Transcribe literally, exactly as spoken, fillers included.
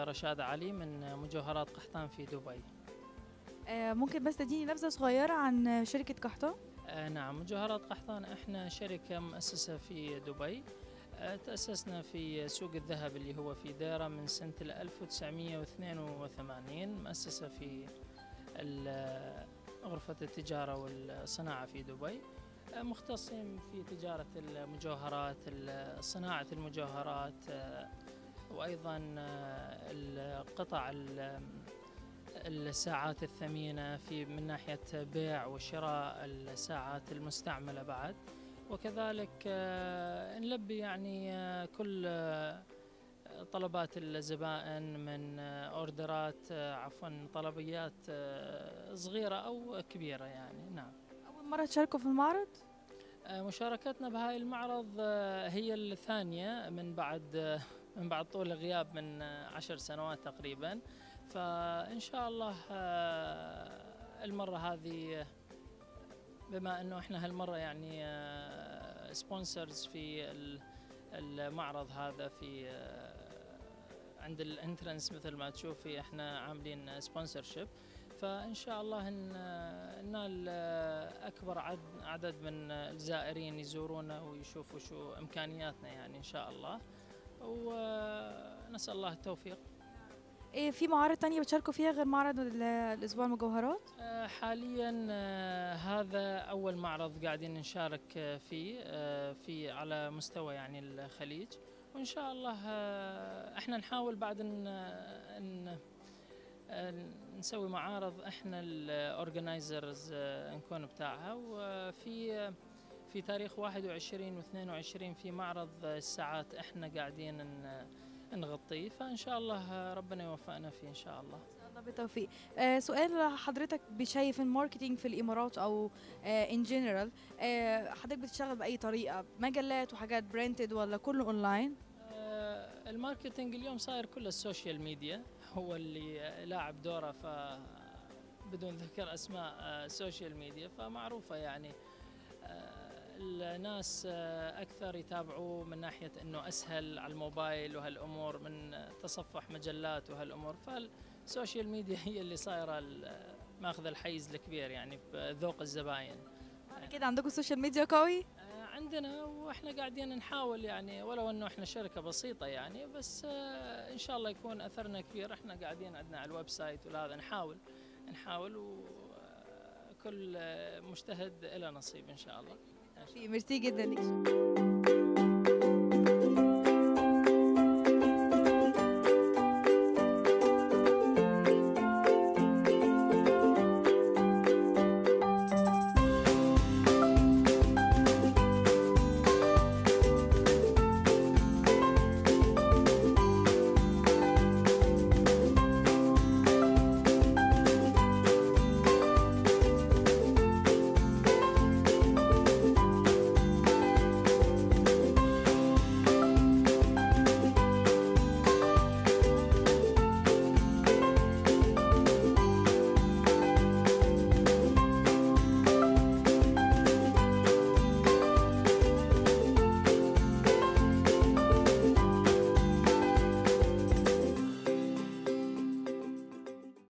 رشاد علي من مجوهرات قحطان في دبي. آه، ممكن بس تديني نبذة صغيرة عن شركة قحطان؟ آه، نعم، مجوهرات قحطان احنا شركة مؤسسة في دبي. آه، تأسسنا في سوق الذهب اللي هو في ديرة من سنة ألف وتسعمئة واثنين وثمانين، مؤسسة في غرفة التجارة والصناعة في دبي، آه، مختصين في تجارة المجوهرات، صناعة المجوهرات، آه، وأيضا آه، القطع الساعات الثمينة في من ناحية بيع وشراء الساعات المستعملة بعد، وكذلك نلبي يعني كل طلبات الزبائن من اوردرات، عفوا طلبيات صغيرة أو كبيرة يعني. نعم. أول مرة تشاركوا في المعرض؟ مشاركتنا بهاي المعرض هي الثانية من بعد من بعد طول الغياب من عشر سنوات تقريبا، فإن شاء الله المرة هذه بما أنه إحنا هالمرة يعني سبونسرز في المعرض هذا، في عند الانترنس مثل ما تشوفي إحنا عاملين سبونسرشيب، فإن شاء الله ننال أكبر عدد من الزائرين يزورونا ويشوفوا شو إمكانياتنا يعني إن شاء الله، ونسأل الله التوفيق. إيه في معارض تانية بتشاركوا فيها غير معرض الأسبوع المجوهرات؟ حاليا هذا أول معرض قاعدين نشارك فيه في على مستوى يعني الخليج، وإن شاء الله احنا نحاول بعد ان نسوي معارض احنا الاورجنايزرز نكون بتاعها، وفي في تاريخ واحد وعشرين واثنين وعشرين في معرض الساعات احنا قاعدين نغطيه، فان شاء الله ربنا يوفقنا فيه ان شاء الله. ان شاء الله بالتوفيق. آه سؤال حضرتك، بشايف الماركتينج في الامارات او ان جنرال، آه حضرتك بتشتغل باي طريقه؟ مجلات وحاجات برينتد ولا كله اونلاين؟ آه الماركتينج اليوم صاير كله السوشيال ميديا هو اللي لاعب دوره، ف بدون ذكر اسماء سوشيال ميديا فمعروفه يعني. آه الناس أكثر يتابعوه من ناحية أنه أسهل على الموبايل وهالأمور، من تصفح مجلات وهالأمور، فالسوشيال ميديا هي اللي صايرة ماخذ الحيز الكبير يعني بذوق الزباين. كده عندكم السوشيال ميديا قوي؟ عندنا، وإحنا قاعدين نحاول يعني، ولو أنه إحنا شركة بسيطة يعني، بس إن شاء الله يكون أثرنا كبير. إحنا قاعدين عندنا على الويب سايت وهذا نحاول نحاول وكل مجتهد له نصيب إن شاء الله. ميرسي جدا ليك.